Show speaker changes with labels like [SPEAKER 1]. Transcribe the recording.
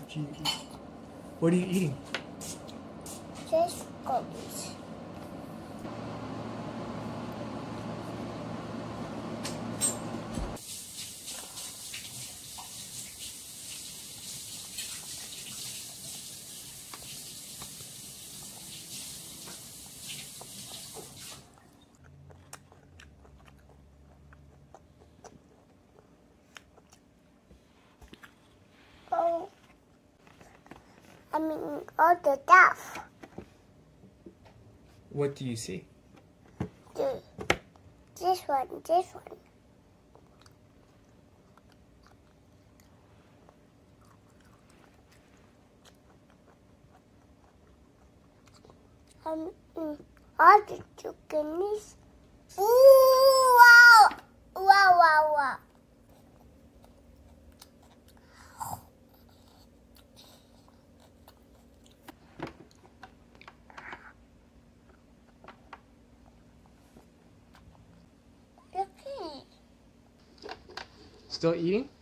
[SPEAKER 1] What are you eating?
[SPEAKER 2] Just cookies. Oh, I mean, all the stuff.
[SPEAKER 1] What do you see?
[SPEAKER 2] This one, this one. All the zucchinis. Ooh, wow! Wow, wow, wow.
[SPEAKER 1] Still eating?